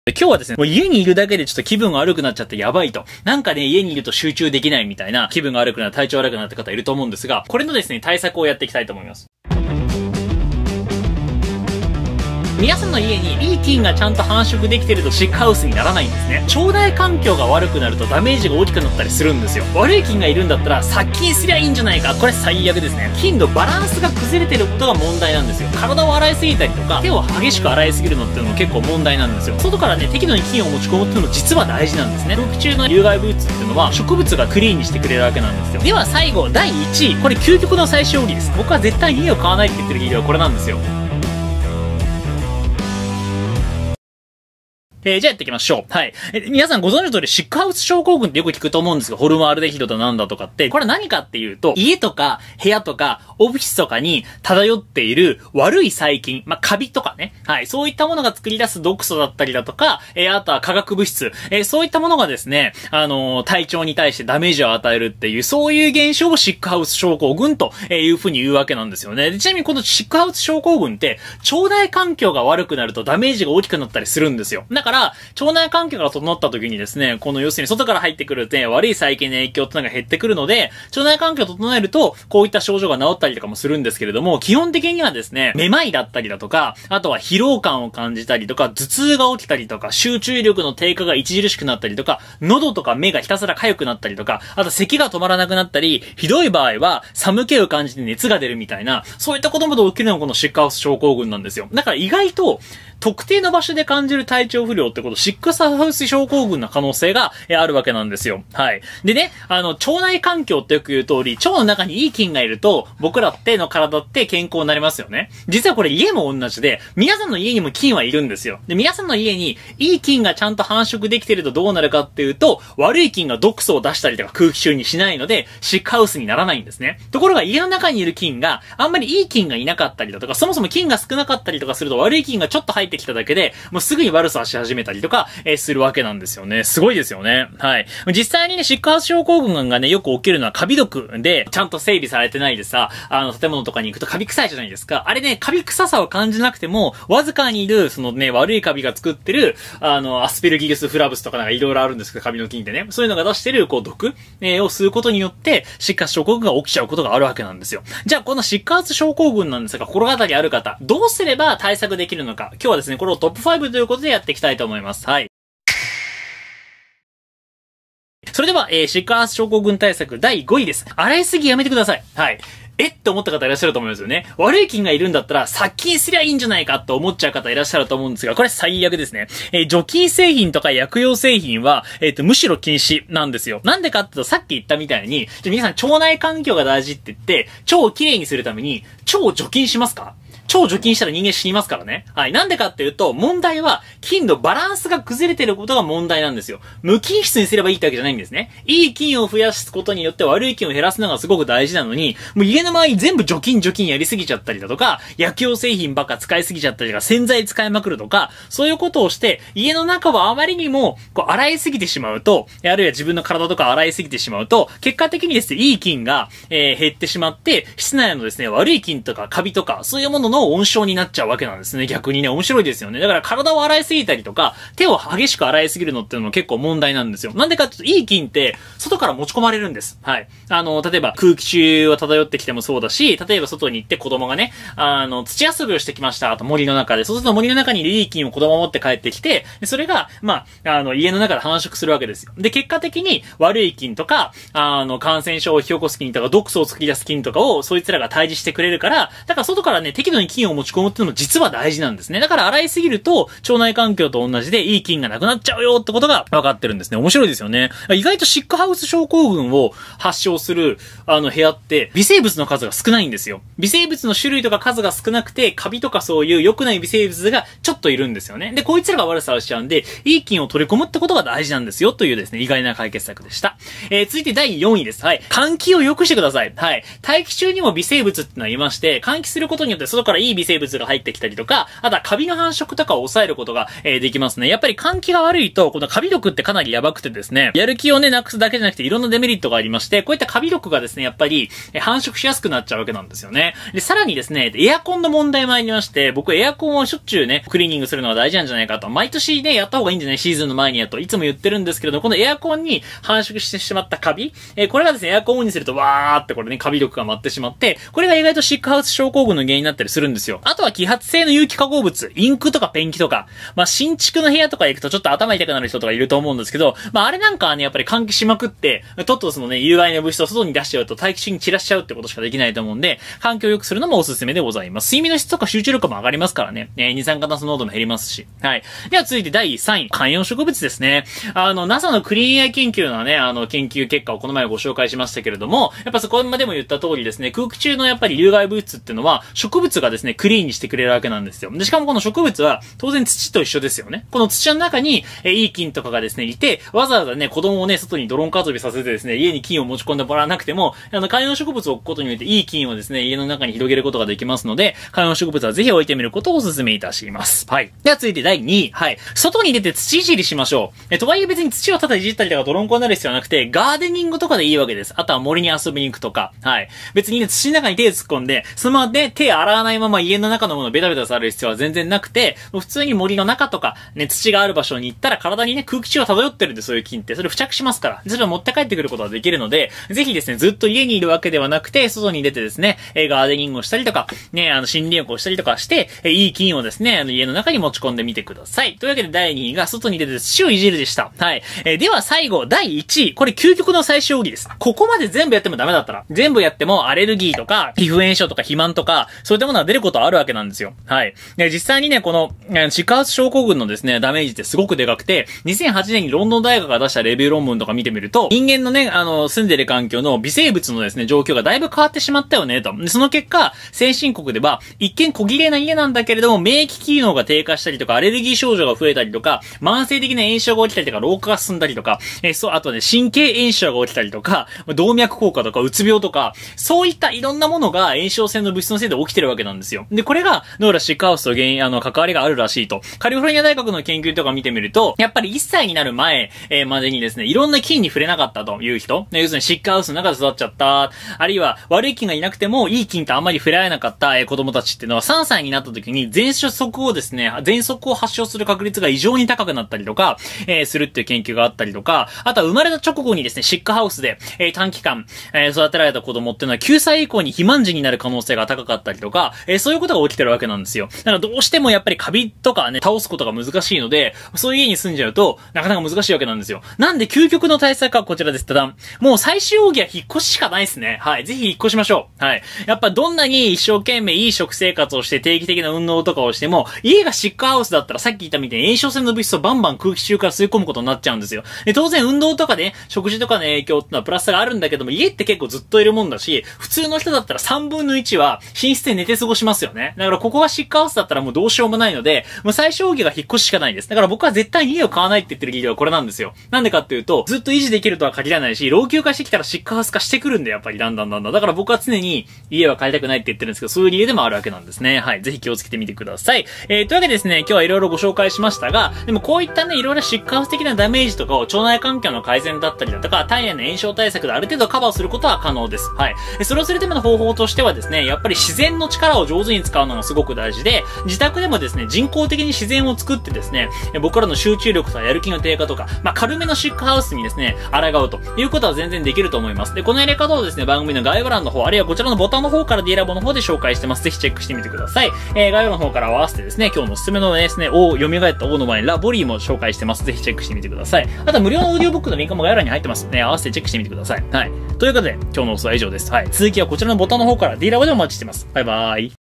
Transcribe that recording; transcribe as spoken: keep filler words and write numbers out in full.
今日はですね、もう家にいるだけでちょっと気分が悪くなっちゃってやばいと。なんかね、家にいると集中できないみたいな気分が悪くなる、体調悪くなるって方いると思うんですが、これのですね、対策をやっていきたいと思います。皆さんの家にいい菌がちゃんと繁殖できてるとシックハウスにならないんですね。腸内環境が悪くなるとダメージが大きくなったりするんですよ。悪い菌がいるんだったら殺菌すりゃいいんじゃないか。これ最悪ですね。菌のバランスが崩れてることが問題なんですよ。体を洗いすぎたりとか、手を激しく洗いすぎるのっていうのも結構問題なんですよ。外からね、適度に菌を持ち込むっていうのも実は大事なんですね。空気中の有害物質っていうのは植物がクリーンにしてくれるわけなんですよ。では最後、だいいちい。これ究極の最小利です。僕は絶対家を買わないって言ってる理由はこれなんですよ。えー、じゃあやっていきましょう。はい。えー、皆さんご存知の通り、シックハウス症候群ってよく聞くと思うんですが、ホルモンアルデヒドだなんだとかって、これ何かっていうと、家とか部屋とかオフィスとかに漂っている悪い細菌、まあ、カビとかね。はい。そういったものが作り出す毒素だったりだとか、えー、あとは化学物質、えー、そういったものがですね、あのー、体調に対してダメージを与えるっていう、そういう現象をシックハウス症候群というふうに言うわけなんですよね。でちなみにこのシックハウス症候群って、腸内環境が悪くなるとダメージが大きくなったりするんですよ。だから、腸内環境が整った時にですね、この要するに外から入ってくるね、悪い細菌の影響ってのが減ってくるので、腸内環境を整えると、こういった症状が治ったりとかもするんですけれども、基本的にはですね、めまいだったりだとか、あとは疲労感を感じたりとか、頭痛が起きたりとか、集中力の低下が著しくなったりとか、喉とか目がひたすら痒くなったりとか、あと咳が止まらなくなったり、ひどい場合は寒気を感じて熱が出るみたいな、そういったことまで起きるのがこのシックハウス症候群なんですよ。だから意外と、特定の場所で感じる体調不良ってこと、シックハウス症候群の可能性があるわけなんですよ。はい。でね、あの、腸内環境ってよく言う通り、腸の中にいい菌がいると、僕らっての体って健康になりますよね。実はこれ家も同じで、皆さんの家にも菌はいるんですよ。で、皆さんの家にいい菌がちゃんと繁殖できてるとどうなるかっていうと、悪い菌が毒素を出したりとか空気中にしないので、シックハウスにならないんですね。ところが家の中にいる菌が、あんまりいい菌がいなかったりだとか、そもそも菌が少なかったりとかすると悪い菌がちょっと入ってきただけで、もうすぐに悪さをし始めたりとか、えー、するわけなんですよね。すごいですよね。はい。実際にね、シックハウス症候群がね、よく起きるのはカビ毒で、ちゃんと整備されてないでさ、あの、建物とかに行くとカビ臭いじゃないですか。あれね、カビ臭さを感じなくても、わずかにいる、そのね、悪いカビが作ってる、あの、アスペルギルスフラブスとかなんかいろいろあるんですけど、カビの菌ってね。そういうのが出してる、こう、毒、えー、を吸うことによって、シックハウス症候群が起きちゃうことがあるわけなんですよ。じゃあ、このシックハウス症候群なんですが、心当たりある方、どうすれば対策できるのか。今日はですね、これをトップファイブということでやっていきたいと思います。はい。それでは、えー、シックハウス症候群対策だいごいです。洗いすぎやめてください。はい。えって思った方いらっしゃると思いますよね。悪い菌がいるんだったら殺菌すりゃいいんじゃないかって思っちゃう方いらっしゃると思うんですが、これ最悪ですね。えー、除菌製品とか薬用製品は、えっと、むしろ禁止なんですよ。なんでかっていうと、さっき言ったみたいに、じゃ皆さん腸内環境が大事って言って、腸をきれいにするために、腸を除菌しますか？腸除菌したら人間死にますからね。はい。なんでかっていうと、問題は、菌のバランスが崩れてることが問題なんですよ。無菌室にすればいいってわけじゃないんですね。いい菌を増やすことによって悪い菌を減らすのがすごく大事なのに、もう家の周り全部除菌除菌やりすぎちゃったりだとか、薬用製品ばっか使いすぎちゃったりとか、洗剤使いまくるとか、そういうことをして、家の中をあまりにも、こう、洗いすぎてしまうと、あるいは自分の体とか洗いすぎてしまうと、結果的にですね、いい菌が、えー、減ってしまって、室内のですね、悪い菌とかカビとか、そういうものの温床になっちゃうわけなんですね。逆にね、面白いですよね。だから体を洗いすぎたりとか、手を激しく洗いすぎるのっていうのも結構問題なんですよ。なんでかっていうと、いい菌って、外から持ち込まれるんです。はい。あの、例えば空気中を漂ってきてもそうだし、例えば外に行って子供がね、あの、土遊びをしてきました。あと森の中で。そうすると森の中にいるいい菌を子供を持って帰ってきて、それが、まあ、あの、家の中で繁殖するわけですよ。で、結果的に悪い菌とか、あの、感染症を引き起こす菌とか、毒素を作り出す菌とかを、そいつらが退治してくれるから、だから外からね、適度に菌を持ち込むっていうのも実は大事なんですね。だから洗いすぎると、腸内環境と同じでいい菌がなくなっちゃうよってことが分かってるんですね。面白いですよね。意外とシックハウス症候群を発症する、あの部屋って、微生物の数が少ないんですよ。微生物の種類とか数が少なくて、カビとかそういう良くない微生物がちょっといるんですよね。で、こいつらが悪さをしちゃうんで、いい菌を取り込むってことが大事なんですよというですね、意外な解決策でした。えー、続いてだいよんいです。はい。換気を良くしてください。はい。大気中にも微生物ってのはいまして、換気することによって外かからいい微生物が入ってきたりとか、あとはカビの繁殖とかを抑えることが、えー、できますね。やっぱり換気が悪いと、このカビ毒ってかなりやばくてですね、やる気をね、なくすだけじゃなくていろんなデメリットがありまして、こういったカビ毒がですね、やっぱり、えー、繁殖しやすくなっちゃうわけなんですよね。で、さらにですね、エアコンの問題もありまして、僕エアコンをしょっちゅうね、クリーニングするのが大事なんじゃないかと、毎年ね、やった方がいいんじゃないシーズンの前にやと、いつも言ってるんですけれど、このエアコンに繁殖してしまったカビ、えー、これがですね、エアコンをオンにすると、わーってこれね、カビ毒が舞ってしまって、これが意外とシックハウス症候群の原因になったりするんですよ。あとは揮発性の有機化合物、インクとかペンキとか、まあ、新築の部屋とか行くとちょっと頭痛くなる人とかいると思うんですけど、まあ、あれなんかはね、やっぱり換気しまくって、とっととそのね、有害な物質を外に出しちゃうと大気中に散らしちゃうってことしかできないと思うんで、環境を良くするのもおすすめでございます。睡眠の質とか集中力も上がりますからね、えー、二酸化炭素濃度も減りますし。はい。では続いてだいさんい、観葉植物ですね。あの、ナサ のクリーンエア研究のね、あの、研究結果をこの前ご紹介しましたけれども、やっぱそこまでも言った通りですね、空気中のやっぱり有害物質っていうのは、植物がですね、クリーンにしてくれるわけなんですよ。で、しかもこの植物は、当然土と一緒ですよね。この土の中に、えー、いい菌とかがですね、いて、わざわざね、子供をね、外にドローンカー遊びさせてですね、家に菌を持ち込んでもらわなくても、あの、観葉植物を置くことによって、いい菌をですね、家の中に広げることができますので、観葉植物はぜひ置いてみることをお勧めいたします。はい。では続いてだいにい、はい。外に出て土いじりしましょう。え、とはいえ別に土をただいじったりとかドロンコになる必要はなくて、ガーデニングとかでいいわけです。あとは森に遊びに行くとか、はい。別にね、土の中に手突っ込んで、そのままね、手洗わないまま家の中のものをベタベタされる必要は全然なくて、もう普通に森の中とか、ね、土がある場所に行ったら体にね、空気中が漂ってるんで、そういう菌って、それ付着しますから、それを持って帰ってくることができるので、ぜひですね、ずっと家にいるわけではなくて、外に出てですね、えー、ガーデニングをしたりとか、ね、あの、森林浴をしたりとかして、えー、いい菌をですね、あの、家の中に持ち込んでみてください。というわけでだいにいが、外に出て土をいじるでした。はい。えー、では最後、だいいちい。これ究極の最終奥義です。ここまで全部やってもダメだったら、全部やってもアレルギーとか、皮膚炎症とか肥満とか、そういったものが出ることはあるわけなんですよ。はい。で、実際にね、この、シックハウス症候群のですね、ダメージってすごくでかくて、にせんはちねんにロンドン大学が出したレビュー論文とか見てみると、人間のね、あの、住んでる環境の微生物のですね、状況がだいぶ変わってしまったよね、と。で、その結果、先進国では、一見小綺麗な家なんだけれども、免疫機能が低下したりとか、アレルギー症状が増えたりとか、慢性的な炎症が起きたりとか、老化が進んだりとか、えー、そう、あとね、神経炎症が起きたりとか、動脈硬化とか、うつ病とか、そういったいろんなものが炎症性の物質のせいで起きてるわけなんですよ。で、これが、どうやらシックハウスと原因、あの、関わりがあるらしいと。カリフォルニア大学の研究とか見てみると、やっぱりいっさいになる前、えー、までにですね、いろんな菌に触れなかったという人、要するにシックハウスの中で育っちゃった、あるいは悪い菌がいなくても、いい菌とあんまり触れ合えなかった、えー、子供たちっていうのはさんさいになった時に、喘息をですね、喘息を発症する確率が異常に高くなったりとか、えー、するっていう研究があったりとか、あとは生まれた直後にですね、シックハウスで、えー、短期間、えー、育てられた子供っていうのはきゅうさい以降に肥満児になる可能性が高かったりとか、えー、そういうことが起きてるわけなんですよ。だからどうしてもやっぱりカビとかね、倒すことが難しいので、そういう家に住んじゃうと、なかなか難しいわけなんですよ。なんで究極の対策はこちらです。ただ、もう最終奥義は引っ越ししかないですね。はい。ぜひ引っ越しましょう。はい。やっぱどんなに一生懸命いい食生活をして定期的な運動とかをしても、家がシックハウスだったらさっき言ったみたいに炎症性の物質をバンバン空気中から吸い込むことになっちゃうんですよ。で、当然運動とかね、食事とかの影響ってのはプラスがあるんだけども、家って結構ずっといるもんだし、普通の人だったらさんぶんのいちは寝室で寝て過ごしますよね。だからここがシックハウスだったらもうどうしようもないので、もう最小奥義が引っ越ししかないです。だから僕は絶対に家を買わないって言ってる理由はこれなんですよ。なんでかっていうと、ずっと維持できるとは限らないし、老朽化してきたらシックハウス化してくるんで、やっぱりだんだんだんだん。だから僕は常に家は買いたくないって言ってるんですけど、そういう理由でもあるわけなんですね。はい。ぜひ気をつけてみてください。えー、というわけでですね、今日はいろいろご紹介しましたが、でもこういったね、いろいろシックハウス的なダメージとかを腸内環境の改善だったりだとか、体内の炎症対策である程度カバーすることは可能です。はい。それをするための方法としてはですね、やっぱり自然の力を上手に使うのがすごく大事で、自宅でもですね、人工的に自然を作ってですね、僕らの集中力とかやる気の低下とか、まあ、軽めのシックハウスにですね、抗うということは全然できると思います。で、このやり方をですね、番組の概要欄の方、あるいはこちらのボタンの方から D ラボの方で紹介してます。ぜひチェックしてみてください。えー、概要欄の方から合わせてですね、今日のおすすめのですね、O、蘇ったOの前にラボリーも紹介してます。ぜひチェックしてみてください。あとは無料のオーディオブックのリンクも概要欄に入ってます。ね、合わせてチェックしてみてください。はい。ということで、今日のおすすめは以上です。はい。続きはこちらのボタンの方から D ラボでお待ちしてます。バイバーイ。